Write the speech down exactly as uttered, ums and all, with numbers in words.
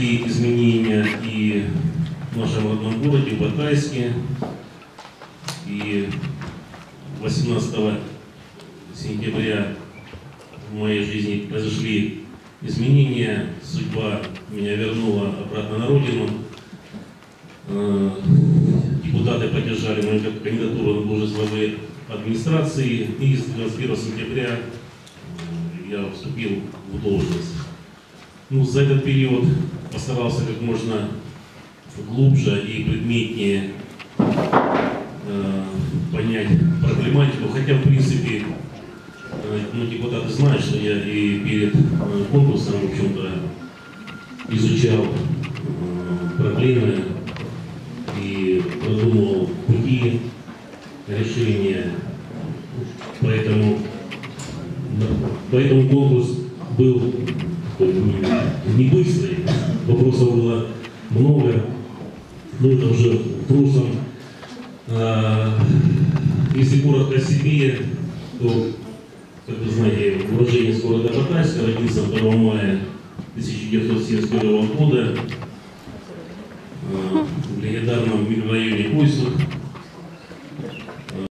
произошли изменения и в нашем родном городе, в Батайске. И восемнадцатого сентября в моей жизни произошли изменения. Судьба меня вернула обратно на родину. Депутаты поддержали мою кандидатуру на должность главы администрации. И с двадцать первого сентября я вступил в должность. Ну, за этот период постарался как можно глубже и предметнее э, понять проблематику. Хотя, в принципе, э, ну, депутаты знают, что я и перед э, конкурсом, в общем-то, изучал э, проблемы и продумывал пути решения. Поэтому, поэтому конкурс был не быстрый, вопросов было много, но это уже в прошлом. Если коротко о себе, то, как вы знаете, уроженец города Батайска, родился второго мая тысяча девятьсот семьдесят первого года в легендарном микрорайоне Койсух.